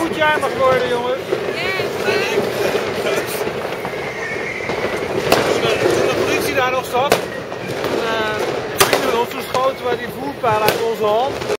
goed jaar mag worden, jongens. Toen de politie daar nog zat, toen schoten wij die voerpijl uit onze hand.